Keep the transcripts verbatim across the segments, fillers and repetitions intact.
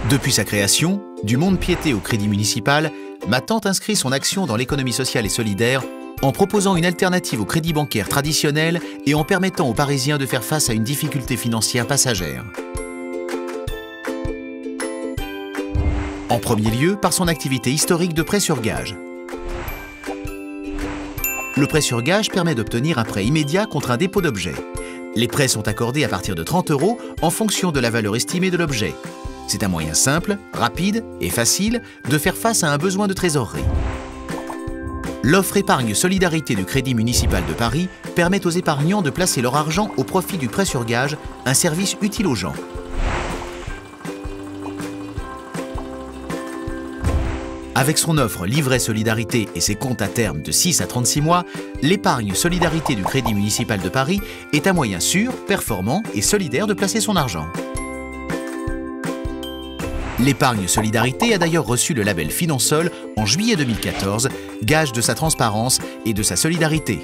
Depuis sa création, du mont-de-piété au crédit municipal, Ma Tante inscrit son action dans l'économie sociale et solidaire en proposant une alternative au crédit bancaire traditionnel et en permettant aux Parisiens de faire face à une difficulté financière passagère. En premier lieu, par son activité historique de prêt sur gage. Le prêt sur gage permet d'obtenir un prêt immédiat contre un dépôt d'objet. Les prêts sont accordés à partir de trente euros en fonction de la valeur estimée de l'objet. C'est un moyen simple, rapide et facile de faire face à un besoin de trésorerie. L'offre épargne solidarité du Crédit municipal de Paris permet aux épargnants de placer leur argent au profit du prêt sur gage, un service utile aux gens. Avec son offre Livret Solidarité et ses comptes à terme de six à trente-six mois, l'épargne solidarité du Crédit municipal de Paris est un moyen sûr, performant et solidaire de placer son argent. L'épargne solidarité a d'ailleurs reçu le label Finansol en juillet deux mille quatorze, gage de sa transparence et de sa solidarité.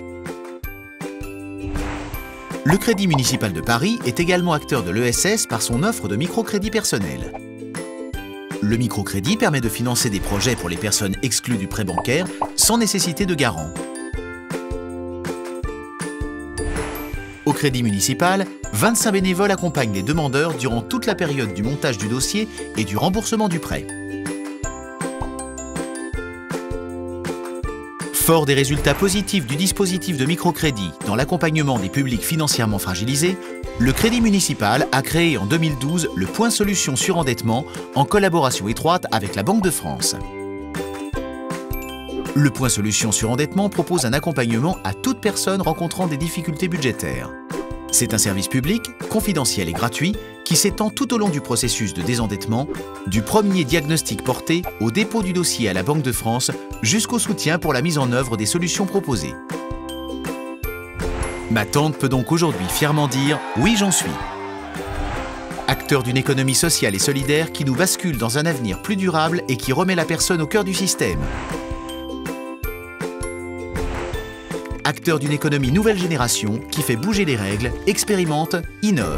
Le Crédit municipal de Paris est également acteur de l'E S S par son offre de microcrédit personnel. Le microcrédit permet de financer des projets pour les personnes exclues du prêt bancaire sans nécessité de garant. Au Crédit municipal, vingt-cinq bénévoles accompagnent les demandeurs durant toute la période du montage du dossier et du remboursement du prêt. Fort des résultats positifs du dispositif de microcrédit dans l'accompagnement des publics financièrement fragilisés, le Crédit municipal a créé en deux mille douze le Point Solution Surendettement en collaboration étroite avec la Banque de France. Le Point Solution Surendettement propose un accompagnement à toute personne rencontrant des difficultés budgétaires. C'est un service public, confidentiel et gratuit, qui s'étend tout au long du processus de désendettement, du premier diagnostic porté au dépôt du dossier à la Banque de France jusqu'au soutien pour la mise en œuvre des solutions proposées. Ma Tante peut donc aujourd'hui fièrement dire « Oui, j'en suis ». Acteur d'une économie sociale et solidaire qui nous bascule dans un avenir plus durable et qui remet la personne au cœur du système. Acteur d'une économie nouvelle génération qui fait bouger les règles, expérimente, innove.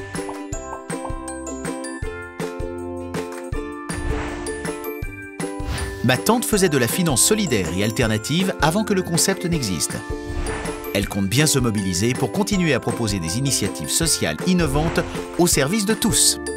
Ma Tante faisait de la finance solidaire et alternative avant que le concept n'existe. Elle compte bien se mobiliser pour continuer à proposer des initiatives sociales innovantes au service de tous.